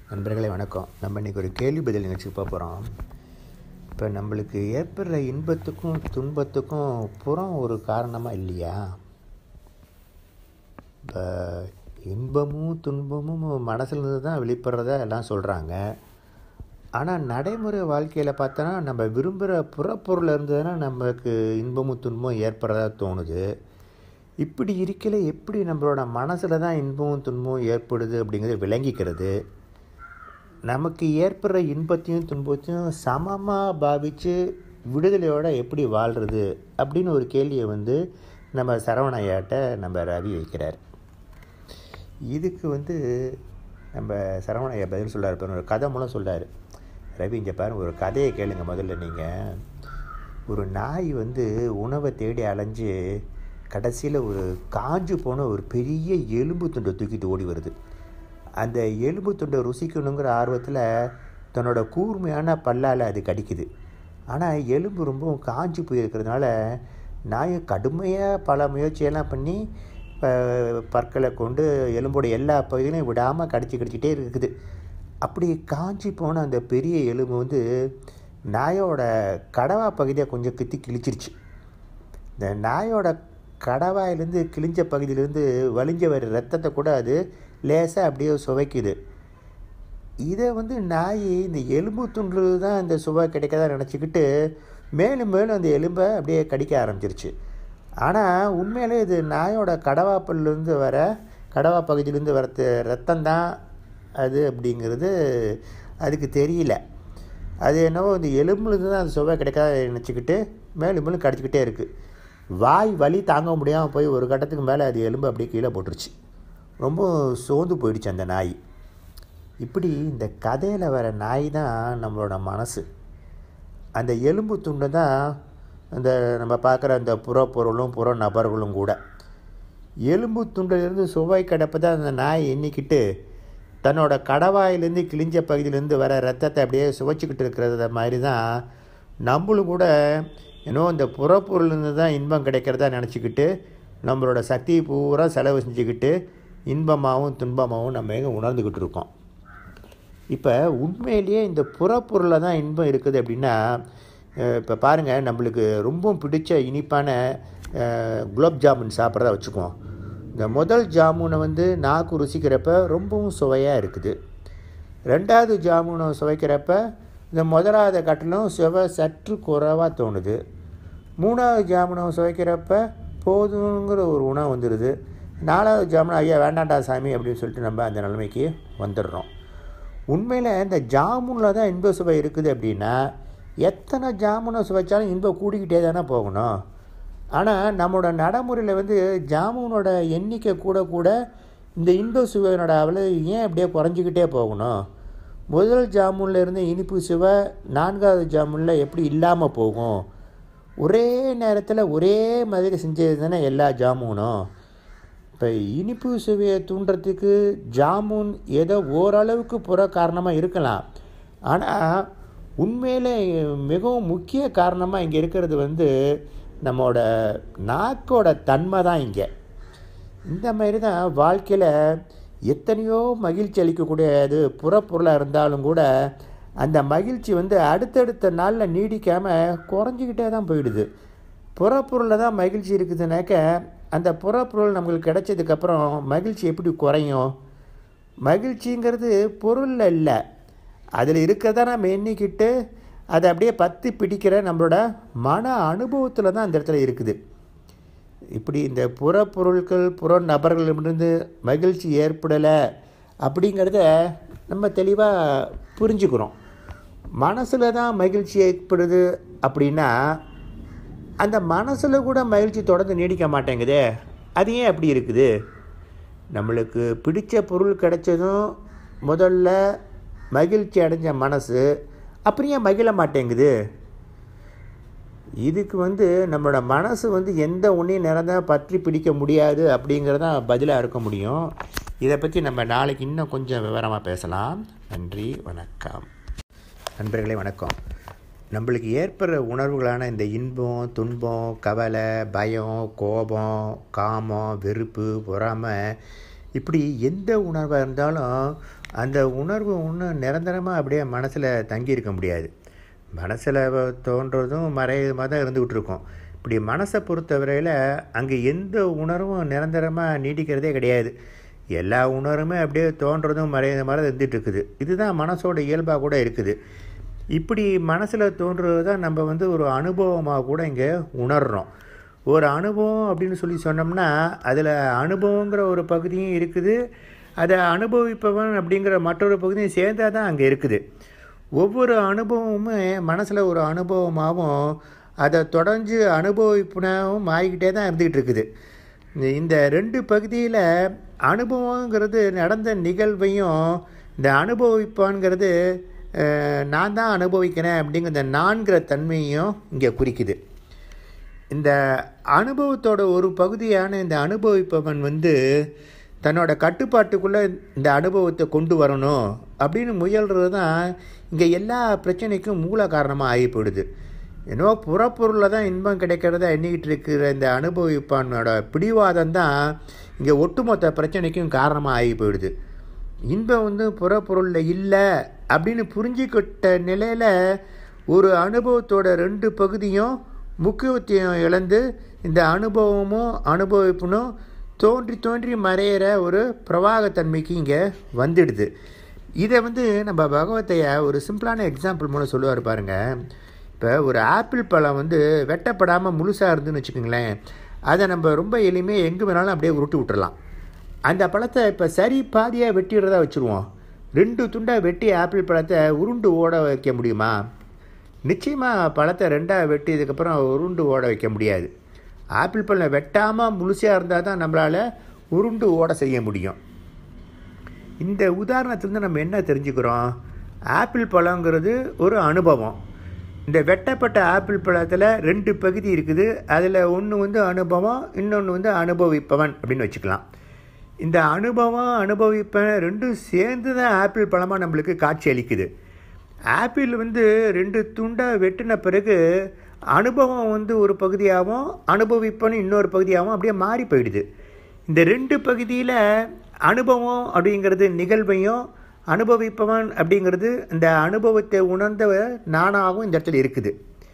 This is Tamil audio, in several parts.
நண்பர்களே வணக்கம். நம்ம இன்றைக்கி ஒரு கேள்வி பதில் நிகழ்ச்சிக்கு போக போகிறோம். இப்போ நம்மளுக்கு ஏற்படுற இன்பத்துக்கும் துன்பத்துக்கும் புறம் ஒரு காரணமாக இல்லையா? இப்போ இன்பமும் துன்பமும் மனசுலேருந்து தான் வெளிப்படுறதா எல்லாம் சொல்கிறாங்க. ஆனால் நடைமுறை வாழ்க்கையில் பார்த்தோன்னா நம்ம விரும்புகிற புறப்பொருள் இருந்ததுன்னா நமக்கு இன்பமும் துன்பமும் ஏற்படுறதா தோணுது. இப்படி இருக்கல எப்படி நம்மளோட மனசில் தான் இன்பமும் துன்பமும் ஏற்படுது அப்படிங்கிறத விளங்கிக்கிறது, நமக்கு ஏற்படுற இன்பத்தையும் துன்பத்தையும் சமமாக பாவித்து விடுதலையோடு எப்படி வாழ்கிறது அப்படின்னு ஒரு கேள்வியை நம்ம சரவணையாட்ட நம்ம ரவி வைக்கிறார். இதுக்கு நம்ம சரவணையா பதில் சொல்கிறார். இப்போ ஒரு கதை மூலம் சொல்கிறார். ரவி, இங்கே பாருங்க, ஒரு கதையை கேளுங்க. முதல்ல நீங்கள் ஒரு நாய் உணவை தேடி அலைஞ்சு கடைசியில் ஒரு காஞ்சு போன ஒரு பெரிய எலும்பு துண்டை தூக்கிட்டு ஓடி வருது. அந்த எலும்பு துண்டை ருசிக்கணுங்கிற ஆர்வத்தில் தன்னோட கூர்மையான பல்லால் அது கடிக்குது. ஆனால் எலும்பு ரொம்பவும் காஞ்சி போயிருக்கிறதுனால நாய் கடுமையாக பல முயற்சியெல்லாம் பண்ணி பற்களை கொண்டு எலும்போட எல்லா பகுதியிலையும் விடாமல் கடிச்சிக்கிட்டே இருக்குது. அப்படி காஞ்சி போன அந்த பெரிய எலும்பு நாயோட கடவா பகுதியை கொஞ்சம் கிழிச்சிருச்சு. இந்த நாயோட கடவாயிலேருந்து கிழிஞ்ச பகுதியிலேருந்து வலிஞ்ச வர ரத்தத்தை கூட அது லேசாக அப்படியே சுவைக்குது. இதை நாய் இந்த எலும்பு துண்டு தான் இந்த சுவை கிடைக்கதான் நினச்சிக்கிட்டு மேலும் மேலும் அந்த எலும்பை அப்படியே கடிக்க ஆரம்பிச்சிருச்சு. ஆனால் உண்மையிலே இது நாயோட கடவா பகுதியிலேருந்து வர ரத்தம்தான் அது அப்படிங்கிறது அதுக்கு தெரியல. அது என்னவோ இந்த எலும்புலேருந்து தான் அந்த சுவை கிடைக்காத நினச்சிக்கிட்டு மேலும் மேலும் கடிச்சிக்கிட்டே இருக்குது. வாய் வலி தாங்க முடியாமல் போய் ஒரு கட்டத்துக்கு மேலே அது எலும்பு அப்படியே கீழே போட்டுருச்சு. ரொம்ப சோர்ந்து போயிடுச்சு அந்த நாய். இப்படி இந்த கதையில் வர நாய் தான் நம்மளோட மனசு. அந்த எலும்பு துண்டை தான் அந்த நம்ம பார்க்குற அந்த புறப்பொருளும் புற நபர்களும் கூட. எலும்பு துண்டிலிருந்து சுவை கிடப்பை தான் அந்த நாய் எண்ணிக்கிட்டு தன்னோட கடவாயிலேருந்து கிழிஞ்ச பகுதியிலேருந்து வர ரத்தத்தை அப்படியே சுவைச்சிக்கிட்டு இருக்கிறத மாதிரி தான் நம்மளும் கூட இந்த புறப்பொருள்லேருந்து தான் இன்பம் கிடைக்கிறதா நினச்சிக்கிட்டு நம்மளோட சக்தியை பூரா செலவு செஞ்சுக்கிட்டு இன்பமாகவும் துன்பமாகவும் நம்ம உணர்ந்துக்கிட்டு இருக்கோம். இப்போ உண்மையிலேயே இந்த புறப்பொருளில் தான் இன்பம் இருக்குது அப்படின்னா, இப்போ பாருங்கள், நம்மளுக்கு ரொம்ப பிடிச்ச இனிப்பான குலாப் ஜாமுன் சாப்பிட்றதா வச்சுக்குவோம். இந்த முதல் ஜாமுனை நாக்கு ருசிக்கிறப்ப ரொம்பவும் சுவையாக இருக்குது. ரெண்டாவது ஜாமுனை சுவைக்கிறப்ப இந்த முதலாவது கட்டிலும் சுவை சற்று குறைவாக தோணுது. மூணாவது ஜாமுனை சுவைக்கிறப்ப போதுங்கிற ஒரு உணவு வந்துடுது. நாலாவது ஜாமுன் ஐயா வேண்டாண்டா சாமி அப்படின்னு சொல்லிட்டு நம்ம அந்த நிலைமைக்கு வந்துடுறோம். உண்மையில் இந்த ஜாமுனில் தான் இன்ப சுவை இருக்குது அப்படின்னா எத்தனை ஜாமுனை சுவைச்சாலும் இன்பம் கூடிக்கிட்டே தானே போகணும். ஆனால் நம்மளோட நடைமுறையில் ஜாமுனோட எண்ணிக்கை கூட இந்த இன்ப சுவையினோட அளவு ஏன் அப்படியே குறைஞ்சிக்கிட்டே போகணும்? முதல் ஜாமுனில் இருந்து இனிப்பு சுவை நான்காவது ஜாமுனில் எப்படி இல்லாமல் போகும்? ஒரே நேரத்தில் ஒரே மாதிரி செஞ்சது தானே எல்லா ஜாமுனும். இப்போ இனிப்பு சுவையை தூண்டுறதுக்கு ஜாமுன் ஏதோ ஓரளவுக்கு புற காரணமாக இருக்கலாம். ஆனால் உண்மையில் மிகவும் முக்கிய காரணமாக இங்கே இருக்கிறது நம்மளோட நாக்கோட தன்மை தான். இங்கே இந்த மாதிரி தான் வாழ்க்கையில் எத்தனையோ மகிழ்ச்சி அளிக்கக்கூடியது புறப்பொருளாக இருந்தாலும் கூட அந்த மகிழ்ச்சி அடுத்தடுத்த நாளில் நீடிக்காமல் குறைஞ்சிக்கிட்டே தான் போயிடுது. புறப்பொருளில் தான் மகிழ்ச்சி இருக்குதுனாக்க அந்த புறப்பொருள் நம்மளுக்கு கிடைச்சதுக்கப்புறம் மகிழ்ச்சி எப்படி குறையும்? மகிழ்ச்சிங்கிறது பொருளில் இல்லை, அதில் இருக்கிறதா நம்ம எண்ணிக்கிட்டு அதை அப்படியே பற்றி பிடிக்கிற நம்மளோட மன அனுபவத்தில் தான் அந்த இடத்துல இருக்குது. இப்படி இந்த புறப்பொருட்கள் புற நபர்களிடமிருந்து மகிழ்ச்சி ஏற்படலை அப்படிங்கிறத நம்ம தெளிவாக புரிஞ்சுக்கிறோம். மனசில் தான் மகிழ்ச்சி ஏற்படுது அப்படின்னா அந்த மனசில் கூட மகிழ்ச்சி தொடர்ந்து நீடிக்க மாட்டேங்குதே, அது ஏன் அப்படி இருக்குது? நம்மளுக்கு பிடித்த பொருள் கிடைச்சதும் முதல்ல மகிழ்ச்சி அடைஞ்ச மனசு அப்புறம் ஏன் மகிழ மாட்டேங்குது? இதுக்கு நம்மளோட மனசு எந்த ஒன்றையும் நிறந்தான் பற்றி பிடிக்க முடியாது அப்படிங்கிறதான் பதிலாக இருக்க முடியும். இதை பற்றி நம்ம நாளைக்கு இன்னும் கொஞ்சம் விவரமாக பேசலாம். நன்றி, வணக்கம். நண்பர்களே வணக்கம். நம்மளுக்கு ஏற்படுற உணர்வுகளான இந்த இன்பம், துன்பம், கவலை, பயம், கோபம், காமம், வெறுப்பு, பொறாமை, இப்படி எந்த உணர்வாக இருந்தாலும் அந்த உணர்வு ஒன்றும் நிரந்தரமாக அப்படியே மனசில் தங்கியிருக்க முடியாது. மனசில் தோன்றதும் மறையுமா தான் இருந்துக்கிட்டு இருக்கோம். இப்படி மனசை பொறுத்தவரையில் அங்கே எந்த உணர்வும் நிரந்தரமாக நீடிக்கிறதே கிடையாது. எல்லா உணர்வுமே அப்படியே தோன்றதும் மறையிற மாதிரி இருந்துகிட்டு இருக்குது. இதுதான் மனசோட இயல்பாக கூட இருக்குது. இப்படி மனசில் தோன்றுறது தான் நம்ம ஒரு அனுபவமாக கூட இங்கே உணர்கிறோம். ஒரு அனுபவம் அப்படின்னு சொன்னோம்னா அதில் அனுபவங்கிற ஒரு பகுதியும் இருக்குது, அதை அனுபவிப்பவன் அப்படிங்கிற மற்றொரு பகுதியும் சேர்ந்தால் தான் அங்கே இருக்குது. ஒவ்வொரு அனுபவமுமே மனசில் ஒரு அனுபவமாகவும் அதை தொடர்ந்து அனுபவிப்புனாவும் மாறிக்கிட்டே தான் இருந்துக்கிட்டு இருக்குது. இந்த 2 பகுதியில் அனுபவங்கிறது நடந்த நிகழ்வையும் இந்த அனுபவிப்பான்கிறது நான் தான் அனுபவிக்கிறேன் அப்படிங்கிற இந்த நான்கிற தன்மையும் இங்கே குறிக்குது. இந்த அனுபவத்தோட ஒரு பகுதியான இந்த அனுபவிப்பவன் தன்னோட கட்டுப்பாட்டுக்குள்ளே இந்த அனுபவத்தை கொண்டு வரணும் அப்படின்னு முயல்றது தான் இங்கே எல்லா பிரச்சனைக்கும் மூல காரணமாக ஆகி போயிடுது. என்னவோ புறப்பொருளில் தான் இன்பம் கிடைக்கிறத எண்ணிக்கிட்டு இருக்கிற இந்த அனுபவிப்பானோட பிடிவாதம் தான் இங்கே ஒட்டுமொத்த பிரச்சனைக்கும் காரணமாக ஆகி போயிடுது. இன்பம் புறப்பொருளில் இல்லை அப்படின்னு புரிஞ்சிக்கிட்ட நிலையில் ஒரு அனுபவத்தோட 2 பகுதியும் முக்கியத்துவம் இழந்து இந்த அனுபவமும் அனுபவிப்புனும் தோன்றி தோன்றி மறையிற ஒரு பிரவாகத்தன்மைக்கு இங்கே வந்துடுது. இதை நம்ம பகவத்தையா ஒரு சிம்பிளான எக்ஸாம்பிள் மூலம் சொல்லுவார் பாருங்கள். இப்போ ஒரு ஆப்பிள் பழம் வெட்டப்படாமல் முழுசாக இருந்துன்னு வச்சுக்கோங்களேன், அதை நம்ம ரொம்ப எளிமையாக எங்கே வேணாலும் அப்படியே உருட்டி விட்டுறலாம். அந்த பழத்தை இப்போ சரி பாதியாக வெட்டிடுறதா வச்சுருவோம். 2 துண்டாக வெட்டி ஆப்பிள் பழத்தை உருண்டு ஓட வைக்க முடியுமா? நிச்சயமாக பழத்தை 2ஆக வெட்டியதுக்கப்புறம் உருண்டு ஓட வைக்க முடியாது. ஆப்பிள் பழம் வெட்டாமல் முழுசாக இருந்தால் தான் நம்மளால் உருண்டு ஓட செய்ய முடியும். இந்த உதாரணத்துலேருந்து நம்ம என்ன தெரிஞ்சுக்கிறோம்? ஆப்பிள் பழங்கிறது ஒரு அனுபவம். இந்த வெட்டப்பட்ட ஆப்பிள் பழத்தில் 2 பகுதி இருக்குது. அதில் ஒன்று அனுபவம், இன்னொன்று அனுபவிப்பவன் அப்படின்னு வச்சுக்கலாம். இந்த அனுபவம் அனுபவிப்பவன் 2 சேர்ந்து தான் ஆப்பிள் பழமாக நம்மளுக்கு காட்சி அளிக்குது. ஆப்பிள் 2 துண்டாக வெட்டின பிறகு அனுபவம் ஒரு பகுதியாகவும் அனுபவிப்பவன் இன்னொரு பகுதியாகவும் அப்படியே மாறி போயிடுது. இந்த 2 பகுதியில் அனுபவம் அப்படிங்கிறது நிகழ்வையும் அனுபவிப்பவன் அப்படிங்கிறது இந்த அனுபவத்தை உணர்ந்த நானாகவும் இந்த இடத்துல இருக்குது.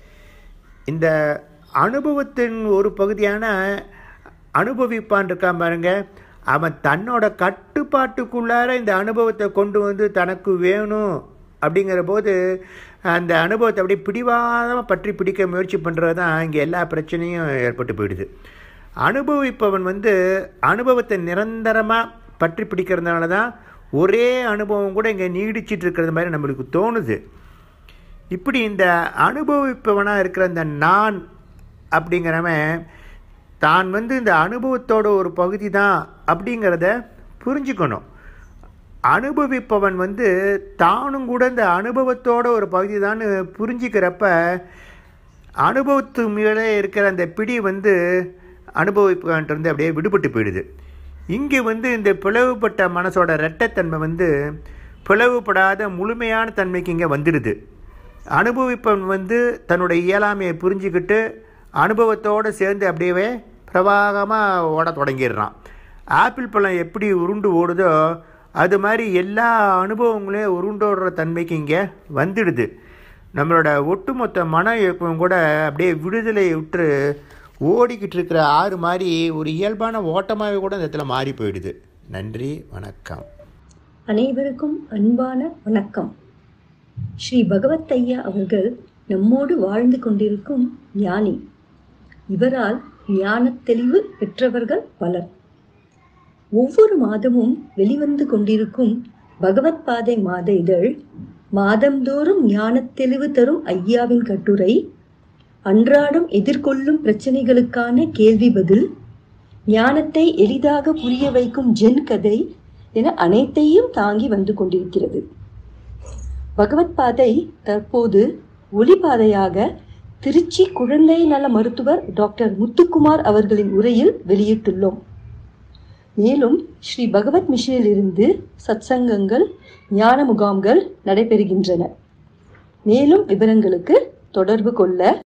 இந்த அனுபவத்தின் ஒரு பகுதியான அனுபவிப்பான் இருக்கான் பாருங்க, அவன் தன்னோட கட்டுப்பாட்டுக்குள்ளார இந்த அனுபவத்தை கொண்டு தனக்கு வேணும் அப்படிங்கிற போது அந்த அனுபவத்தை அப்படியே பிடிவாதமாக பற்றி பிடிக்க முயற்சி பண்ணுறது தான் இங்கே எல்லா பிரச்சனையும் ஏற்பட்டு போயிடுது. அனுபவிப்பவன் அனுபவத்தை நிரந்தரமாக பற்றி பிடிக்கிறதுனால தான் ஒரே அனுபவம் கூட இங்கே நீடிச்சிட்டு இருக்கிறது மாதிரி நம்மளுக்கு தோணுது. இப்படி இந்த அனுபவிப்பவனாக இருக்கிற இந்த நான் அப்படிங்கிறவன் தான் இந்த அனுபவத்தோட ஒரு பகுதி தான் அப்படிங்கிறத புரிஞ்சுக்கணும். அனுபவிப்பவன் தானும் கூட இந்த அனுபவத்தோட ஒரு பகுதி தான் புரிஞ்சிக்கிறப்ப அனுபவத்து மேலே இருக்கிற அந்த பிடி அனுபவிப்பவன்ட்டு அப்படியே விடுபட்டு போயிடுது. இங்கே இந்த பிளவுபட்ட மனசோட இரட்டைத்தன்மை பிளவுபடாத முழுமையான தன்மைக்கு இங்கே வந்துடுது. அனுபவிப்பவன் தன்னோட இயலாமையை புரிஞ்சுக்கிட்டு அனுபவத்தோடு சேர்ந்து அப்படியே பிரவாகமாக ஓட தொடங்கிடுறான். ஆப்பிள் பழம் எப்படி உருண்டு ஓடுதோ அது மாதிரி எல்லா அனுபவங்களையும் உருண்டோடுற தன்மைக்கு இங்கே வந்துடுது. நம்மளோட ஒட்டுமொத்த மன இயக்கம் கூட அப்படியே விடுதலை விட்டு ஓடிக்கிட்டு இருக்கிற ஆறு மாதிரி ஒரு இயல்பான ஓட்டமாகவே கூட இந்த இடத்துல மாறி போயிடுது. நன்றி, வணக்கம். அனைவருக்கும் அன்பான வணக்கம். ஸ்ரீ பகவத் ஐயா அவர்கள் நம்மோடு வாழ்ந்து கொண்டிருக்கும் ஞானி. இவரால் ஞான தெளிவு பெற்றவர்கள் பலர். ஒவ்வொரு மாதமும் வெளிவந்து கொண்டிருக்கும் பகவத் பாதை மாத இதழ் மாதந்தோறும் ஞான தெளிவு தரும் ஐயாவின் கட்டுரை, அன்றாடம் எதிர்கொள்ளும் பிரச்சனைகளுக்கான கேள்வி பதில், ஞானத்தை எளிதாக புரிய வைக்கும் ஜென் கதை என அனைத்தையும் தாங்கி வந்து கொண்டிருக்கிறது. பகவத் பாதை தற்போது ஒளிபாதையாக திருச்சி குழந்தை நல மருத்துவர் டாக்டர் முத்துக்குமார் அவர்களின் உரையில் வெளியிட்டுள்ளோம். மேலும் ஸ்ரீ பகவத் மிஷனில் இருந்து சத்சங்கங்கள், ஞான முகாம்கள் நடைபெறுகின்றன. மேலும் விவரங்களுக்கு தொடர்பு கொள்ள